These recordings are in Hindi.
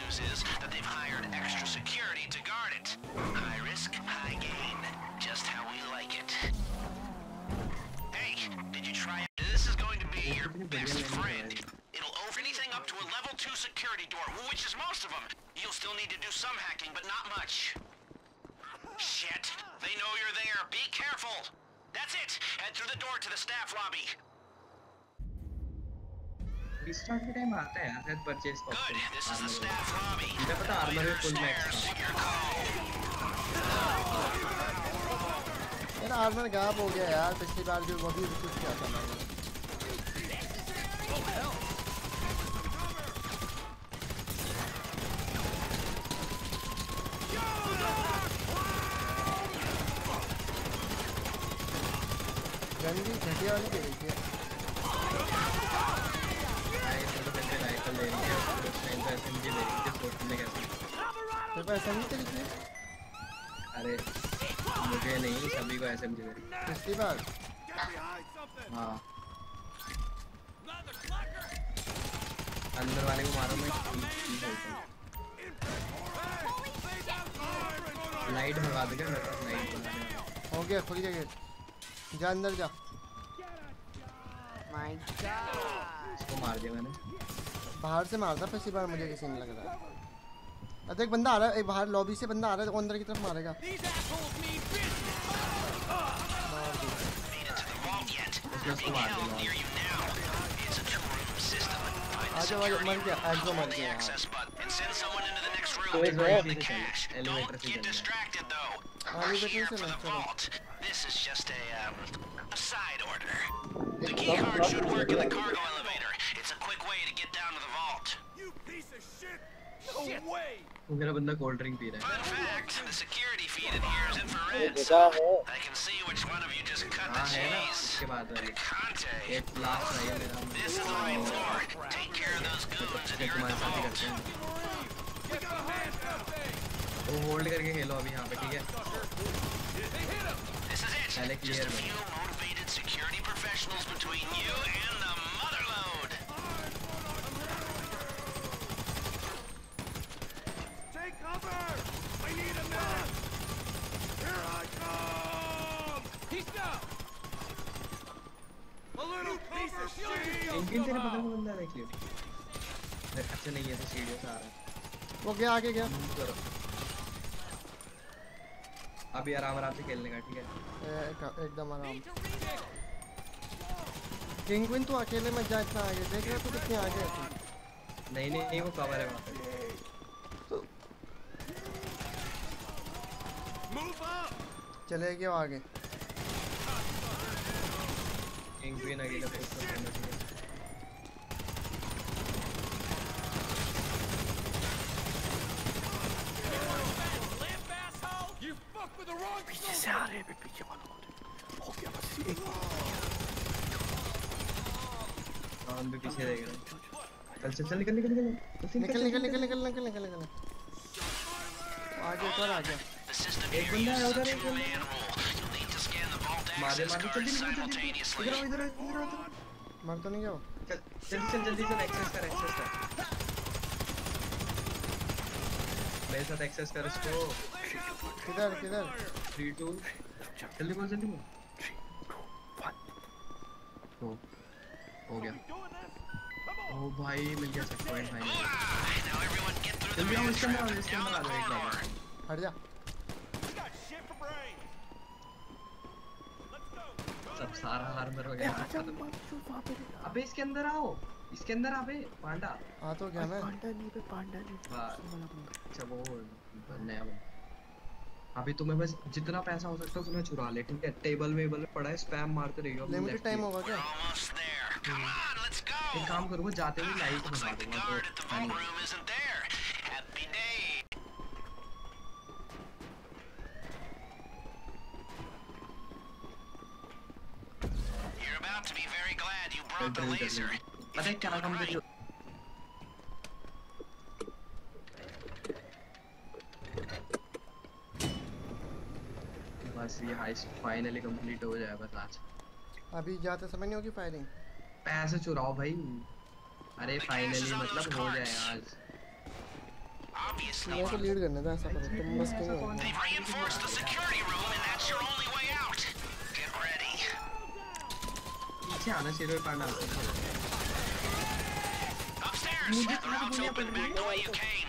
news is that they've hired extra security to guard it. High risk, high gain. Just how we like it. Hey, did you try it? This is going to be your best friend. It'll open anything up to a level 2 security door, which is most of them. You'll still need to do some hacking, but not much. Shit, they know you're there. Be careful. That's it. Head through the door to the staff lobby. Restart के टाइम आता है यार purchase Good. This is the staff lobby. मुझे पता आर्मर में फुल मैक्स मेरा आर्मर गायब हो गया यार पिछली बार जो वो भी रिक्रूट किया था मैंने गंदी घटिया वाली दे रही है अरे मुझे नहीं सभी को एसएमजी दे पिछली बार हाँ अंदर वाले को मारो मैं लाइट भगा देगा मेरे पास लाइट हो गया खुल गया गेट जा अंदर जा माय गॉड इसको मार दिया मैंने बाहर से मारता पिछली बार मुझे किसी ने लग रहा है अरे एक बंदा आ रहा है एक बाहर लॉबी से बंदा आ रहा है वो अंदर की तरफ मारेगा आजा वाले मर गया एक्सो मर गया एलिवेटर से This is just a side order. The key card should work in the cargo elevator. It's a quick way to get down to the vault. You piece of shit! No way! मेरा बंदा कोल्ड ड्रिंक पी रहा है Fun fact, the security feed in here is infrared. I can see which one of you just cut the cheese. इसके बाद Picante. एक लास्ट रही है मेरा This is the right floor. Take care of those goons and you're in the vault. वो होल्ड करके खेलो अभी यहाँ पे ठीक है This is it. Just a few motivated security professionals between you and the motherload. Take cover! I need a man! Here I come! He's down! A little piece of shit! Engine तेरे बगल में बंदा देख लियो अच्छा नहीं है तो सीढ़ियों से आ रहा है वो गया आगे गया करो अभी आराम से खेलने का ठीक है एकदम आराम किंगविन तो अकेले मत जा इतना आगे देख रहा तू कितने आगे है नहीं वो कवर है वहाँ पे चले गए आगे किंगविन अकेले पुश करना चाहिए पीछे से आ रहे हैं पीछे वालों को हो गया बस एक हम भी पीछे रह गए चल निकल आगे ऊपर आ गया एक बंदा है उधर एक बंदा मारे जल्दी इधर मर तो नहीं गया वो जल्दी एक्सेस कर मेरे साथ एक्सेस कर इसको किधर 3 2 जल्दी बोल 3 2 1 हो गया ओ भाई मिल गया चेक पॉइंट भाई जल्दी आओ इसके अंदर आ जाओ एक बार हट जा सब सारा आर्मर हो गया अबे इसके अंदर आओ अबे पांडा आ तो क्या मैं पांडा नहीं अच्छा वो नया अभी तुम्हें बस जितना पैसा हो सकता है उतना चुरा ले ठीक है टेबल में पड़ा है स्पैम मारते रहियो लिमिटेड टाइम होगा क्या एक काम करूंगा जाते हुए लाइट भगा दूंगा तो पता है क्या काम कर बस ये हाइस्ट फाइनली कंप्लीट हो जाए बस आज अभी जाते समय नहीं होगी फायरिंग पैसे चुराओ भाई अरे फाइनली मतलब हो जाए आज मेरे को लीड करने दो, ऐसा करो तुम बस किंग हो। They've reinforced the security room, and that's your only way out. Get ready. पीछे आना शेरों पर डाल दो। Upstairs, the routes open back the way you came.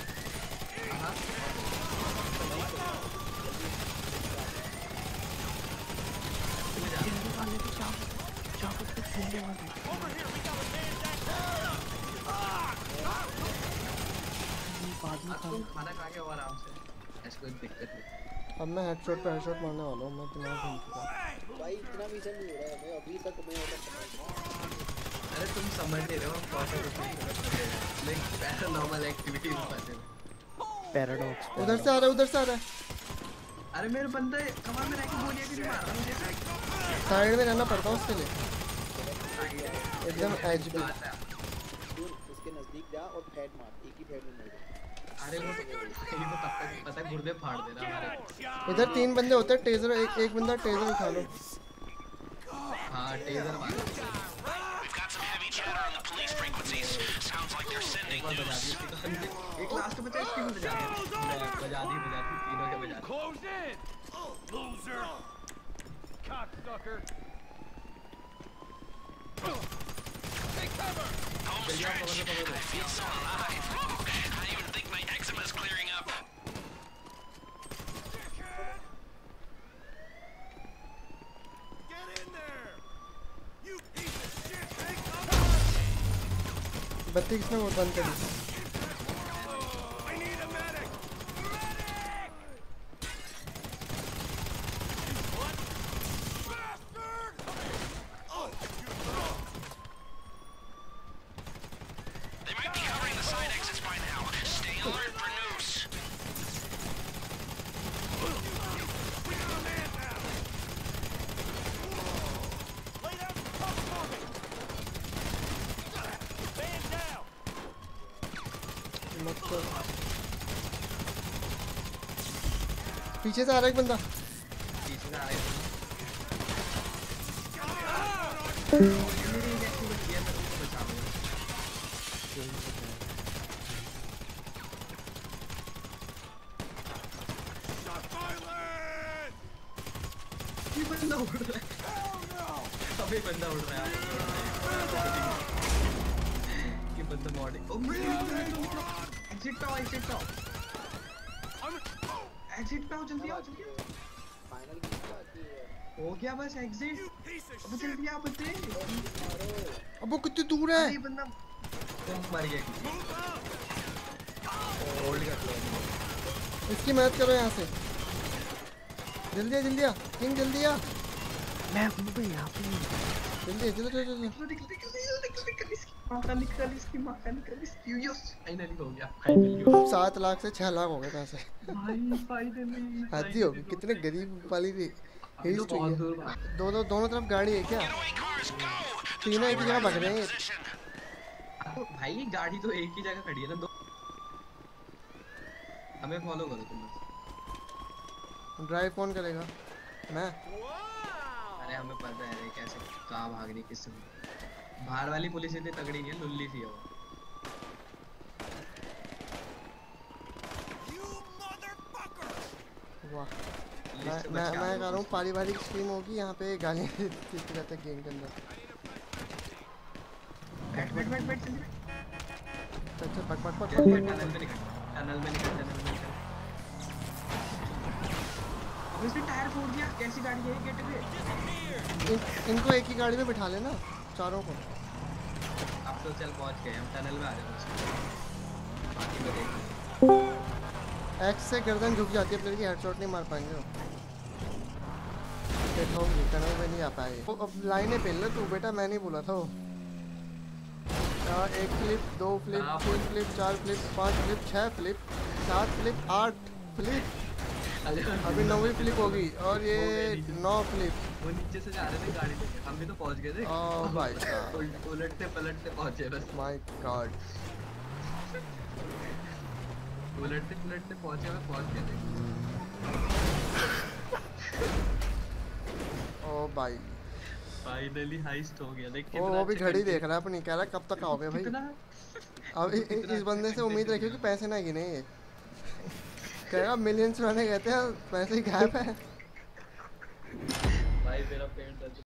तुम खाना खा के और आराम से, ऐसी कोई दिक्कत नहीं। अब मैं हेडशॉट पे हेडशॉट मारने वाला हूँ, मैं दिमाग घूम चुका। भाई इतना मिशन नहीं हो रहा है, मैं अभी तक मैं अरे तुम समझ नहीं रहे हो कौन सा लाइक पैरानॉर्मल एक्टिविटी में फंसे हो। पैराडॉक्स उधर से आ रहा है, उधर से आ रहा है। अरे मेरे बंदे कमाल में रह के गोलियां क्यों नहीं मार रहा मुझे? साइड में रहना पड़ता है उसके लिए, एकदम एज पे। उसके नजदीक जा और फेड मार, एक ही फेड में मार। अरे वो तो तब तक पता है गुर्दे फाड़ देना हमारे। इधर 3 बंदे होते हैं, टेजर एक बंदा टेजर उठा लो। हाँ टेजर मार। We've got some heavy chatter on the police frequencies. Sounds like they're sending बजा news. दी इसकी कसम से। एक लास्ट बचा इसकी भी बजा दी तीनों के बजा दी। Close in! Loser! Cocksucker! Take cover! Home stretch. I feel so alive. I even think my eczema's clearing up. Get in there! You piece of shit! Take cover! बत्ती किसने वो बंद करी? I need a medic! Medic! What? Bastard! Oh, They might be covering the side exits by now. Stay alert for news. we got a man down! Lay down some tough target! Man down! मत कर। पीछे से आ रहा है एक बंदा। पीछे से आ रहे हैं। मेरी एक एक्टिव बची है, मैं उसको बचा लूंगा। Shot violent! ये बंदा उड़ रहा है। अबे बंदा उड़ रहा है। ये बंदा बॉडी। ओ मेरे एग्जिट पे आओ, एग्जिट पे आओ। एग्जिट पे आओ, जल्दी आओ, जल्दी आओ। फाइनल किया कि हो गया बस एग्जिट। You piece of अब shit! जल्दी आओ बच्चे। अब वो कितनी दूर है? अरे बंदा तुम मर गए। Move out! होल्ड कर लो। इसकी मदद करो यहाँ से। जल्दी आ, जल्दी आ किंग, जल्दी आ। मैं हूँ भाई यहाँ पे। जल्दी जल्दी जल्दी। फाइनली हो गया, फाइनली हो 7 लाख से 6 लाख हो गए पैसे। गया। फाइनली आधी होगी, कितने गरीब वाली थी। हिल बहुत चाहिए। दूर। दोनों तरफ गाड़ी है क्या? Getaway cars, go! तीनों एक ही जगह भग रहे हैं। Position. भाई गाड़ी तो एक ही जगह खड़ी है ना, दो। हमें फॉलो करो तुम बस। ड्राइव कौन करेगा? मैं। अरे हमें पता है रे कैसे कहाँ भागनी किस समय। बाहर वाली पुलिस इतनी तगड़ी नहीं है, लुल्ली सी है वो। You motherfucker! वाह। पुलिस से मैं बच के आ कह जाओ रहा हूँ बस। पारिवारिक स्ट्रीम होगी यहाँ पे, गालियाँ देते रहते हैं गेम के अंदर। बैठ बैठ बैठ बैठ जल्दी बैठ। चल चल पक पक पक जल्दी पक बैठ, टनल में निकल, टनल में निकल, टनल में निकल। अब इसने टायर फोड़ दिया, कैसी गाड़ी है ये गेट पे? इनको एक ही गाड़ी में बिठा लेना, चारों को। अब तो चल पहुंच गए हम, टनल में आ जाओ बस। बाकी तो देख। एक्स से गर्दन झुक जाती है प्लेयर की, हेडशॉट नहीं मार पाएंगे वो। देखो टनल में नहीं आ पाए। वो अब लाइनें पेल ले तू बेटा, मैं नहीं बोला था वो। 1 flip, 2 flip, 3 flip, 4 flip, 5 flip, 6 flip, 7 flip, 8 flip. अभी 9वीं फ्लिप होगी और ये 9 फ्लिप। वो नीचे से जा रहे थे गाड़ी लेके, हम भी तो पहुंच गए थे। ओह भाई साहब, उलटते पलटते पहुंचे बस। My God. उलटते पलटते पहुंचे, मैं पहुंच गए थे। ओह भाई, फाइनली हाइस्ट हो गया। देख वो भी घड़ी देख रहा है अपनी, कह रहा है कब तक आओगे भाई। कितना अब इस बंदे से उम्मीद रखियो कि पैसे ना गिने ये। कहेगा मिलियंस बनाने गए थे पैसे ही गायब है। भाई मेरा पेट दर्द